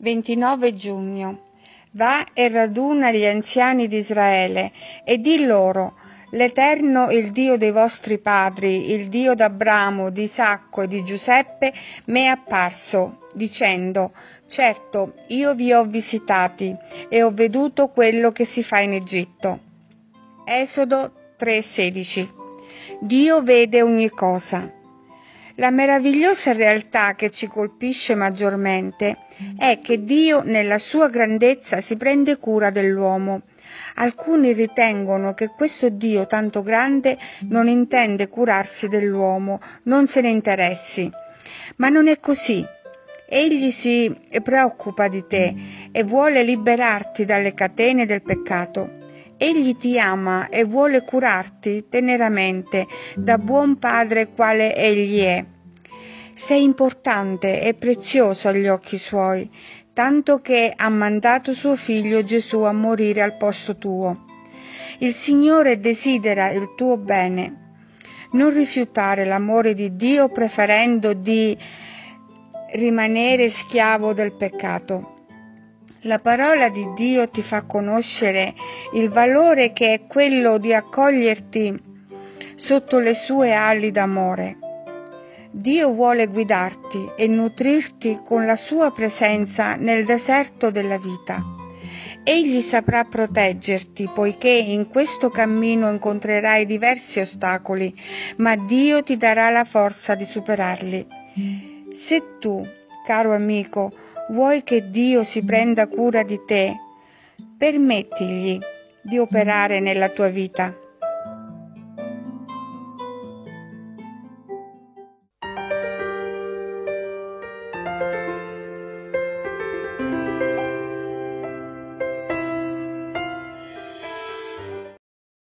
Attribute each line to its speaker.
Speaker 1: 29 giugno. Va e raduna gli anziani di Israele e di loro: l'Eterno, il Dio dei vostri padri, il Dio d'Abramo, di Isacco e di Giuseppe, m'è apparso, dicendo: certo, io vi ho visitati e ho veduto quello che si fa in Egitto. Esodo 3,16. Dio vede ogni cosa. La meravigliosa realtà che ci colpisce maggiormente è che Dio, nella sua grandezza, si prende cura dell'uomo. Alcuni ritengono che questo Dio tanto grande non intende curarsi dell'uomo, non se ne interessi. Ma non è così. Egli si preoccupa di te e vuole liberarti dalle catene del peccato. Egli ti ama e vuole curarti teneramente, da buon padre quale egli è. Sei importante e prezioso agli occhi suoi, tanto che ha mandato suo figlio Gesù a morire al posto tuo. Il Signore desidera il tuo bene. Non rifiutare l'amore di Dio preferendo di rimanere schiavo del peccato. La parola di Dio ti fa conoscere il valore che è quello di accoglierti sotto le sue ali d'amore. Dio vuole guidarti e nutrirti con la sua presenza nel deserto della vita. Egli saprà proteggerti, poiché in questo cammino incontrerai diversi ostacoli, ma Dio ti darà la forza di superarli. Se tu, caro amico, vuoi che Dio si prenda cura di te, permettigli di operare nella tua vita.